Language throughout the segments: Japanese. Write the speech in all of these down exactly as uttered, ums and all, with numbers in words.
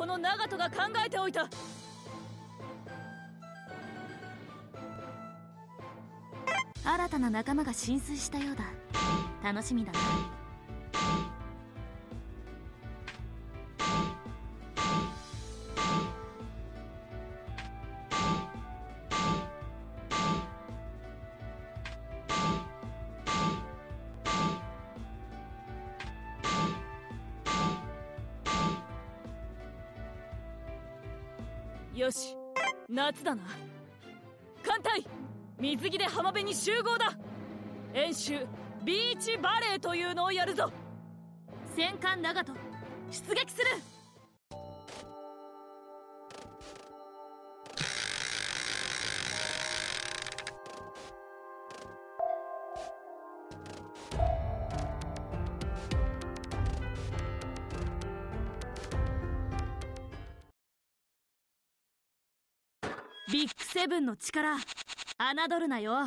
の長門が考えておいた。 新たな仲間が浸水したようだ。楽しみだな。 よし、夏だな。艦隊水着で浜辺に集合だ。演習ビーチバレーというのをやるぞ。戦艦長門出撃する。ビッグセブンの力侮るなよ。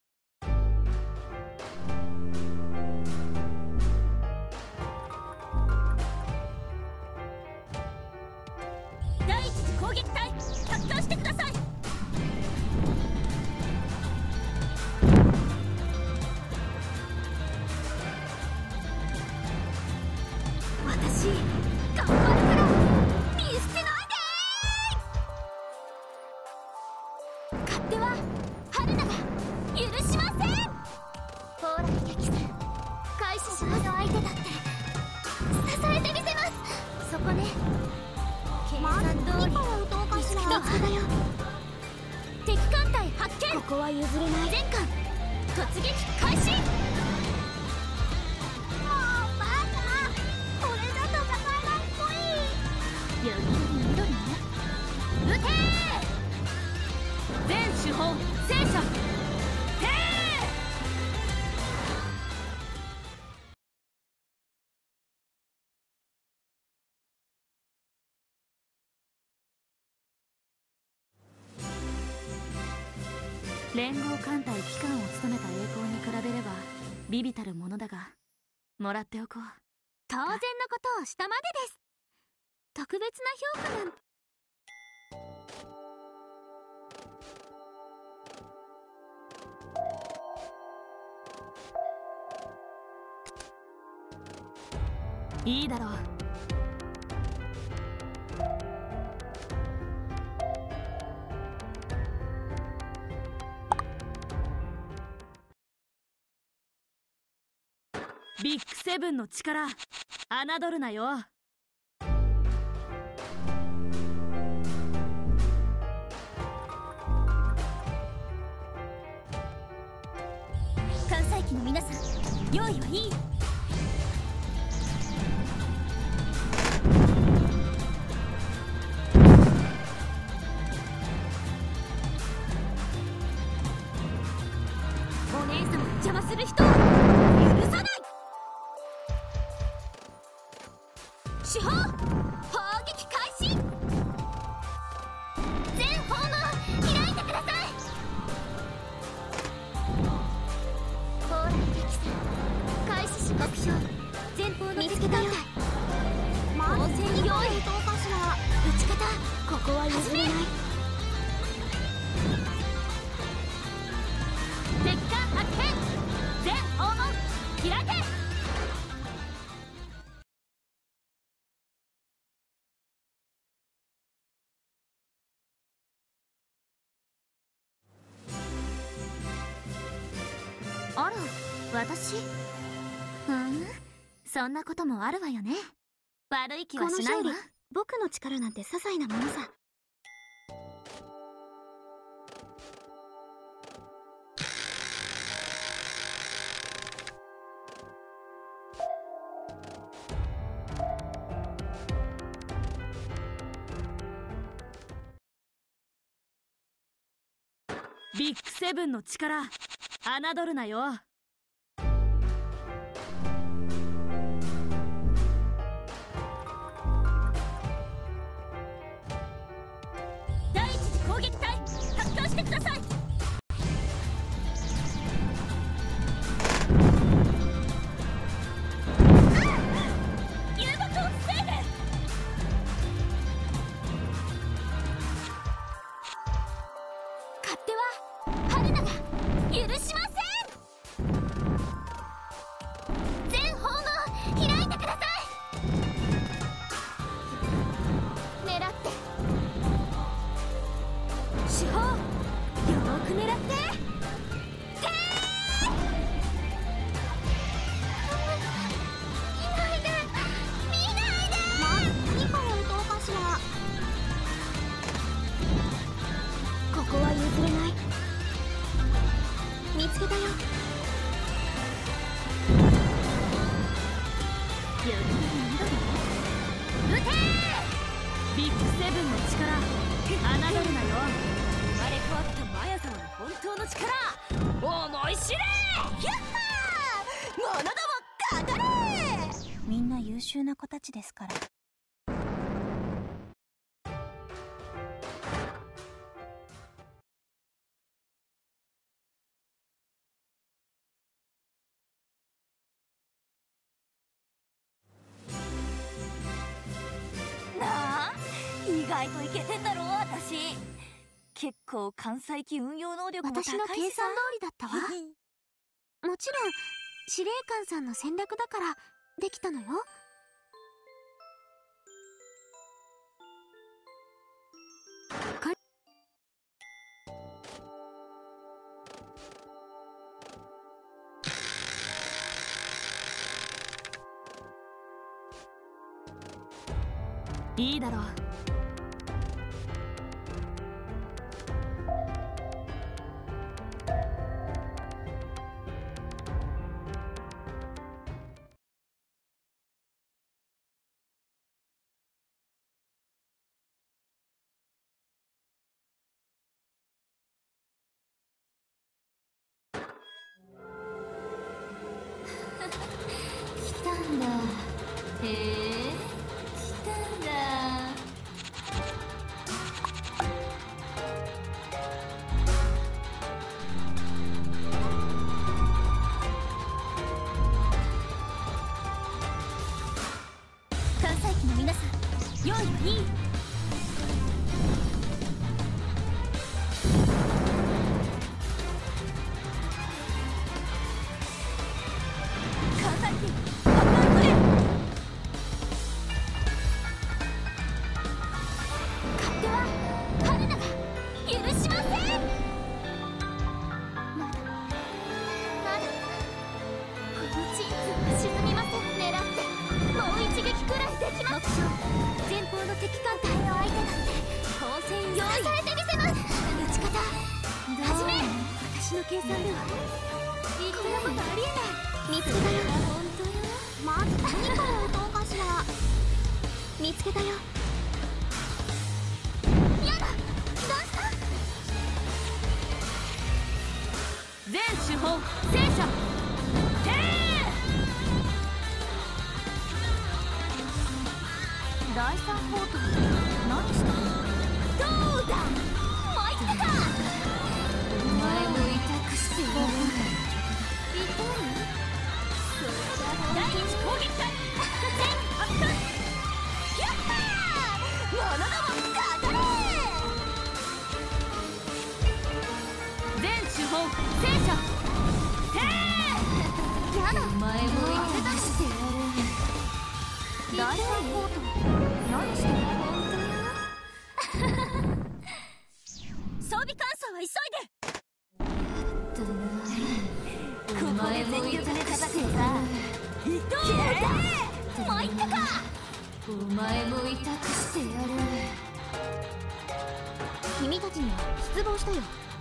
第一次攻撃隊発動してください。 私頑張るから見捨てない。勝手は春菜が許しません。ほら激戦開始します。の相手だって支えてみせます。そこね。計算通り打つけどだよ。敵艦隊発見。ここは譲れない。全艦突撃開始。もうバカ、これだと戦えないっぽい。よぎり緑ね。撃てー。全手法戦車へー。連合艦隊機関を務めた栄光に比べれば微々たるものだが、もらっておこう。当然のことをしたまでです。特別な評価なんて。いいだろう。ビッグセブンの力侮るなよ。 関西機の皆さん、用意はいい？お姉様を邪魔する人を許さない。主砲砲撃開始。全砲門開いてください。ほら敵戦開始します。目標前方の敵艦隊応戦用意。どうかしら。撃ち方ここは譲れない。敵艦発見。全砲門開け。あら、私？ふん、そんなこともあるわよね。悪い気はしないわ。この勝利、僕の力なんて些細なものさ。 ビッグセブンの力侮るなよ。第一次攻撃隊発動してください。遊牧を防いで。 人の本当の力思い知れ。 やっはー、者ども語れ。 みんな優秀な子たちですから。 なあ、意外とイケてんだろ私。結構関西機運用能力も高いしさ。 私の計算通りだったわ。もちろん司令官さんの戦略だからできたのよ。 いいだろう。 来たんだ。へえ、来たんだ。 関西機の皆さん、用意はいい？ 私の計算ではこんなことありえない。見つけたよ。本当よ。まず何から打とうかしら。見つけたよ。やだ、どうした？ 全手法戦車てー。 第三砲塔何してるの？ どうだ、参ったか。 お前も委託してやる。痛い？ 第一攻撃隊全発艦。 やっはー、者ども語れ。 全手法戦車てー。 やだ、お前も委託してやる。 第三砲塔何してるの？ 装備乾燥は急いで。 お前も委託してやる。 どうだ、参ったか。 お前も委託してやる。君たちには失望したよ。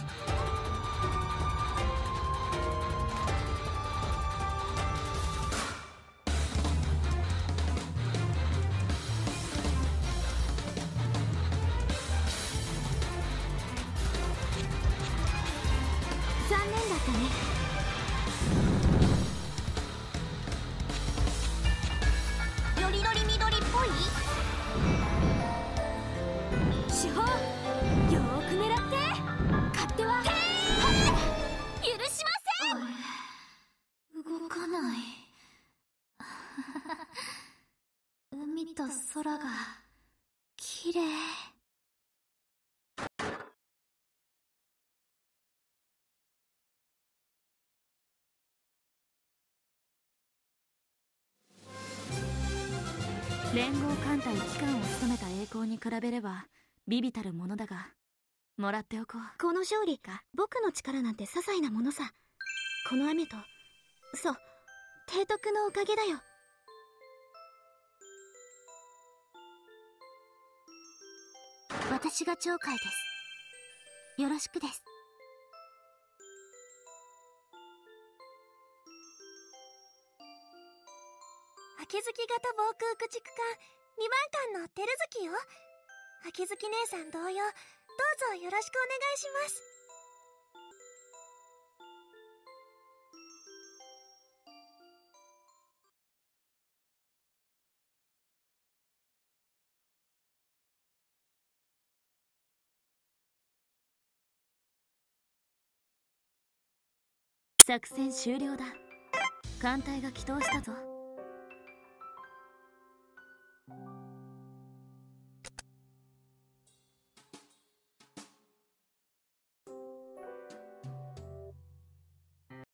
残念だったね。 よりどり緑っぽい手法、よーく狙って勝手は許しません。 動かない。海と空が綺麗。 連合艦隊機関を務めた栄光に比べれば微々たるものだが、もらっておこう。 この勝利か、僕の力なんて些細なものさ。この雨と、そう、提督のおかげだよ。私が鳥海です。よろしくです。 秋月型防空駆逐艦にばん艦の照月よ。秋月姉さん同様、どうぞよろしくお願いします。 作戦終了だ。艦隊が起動したぞ。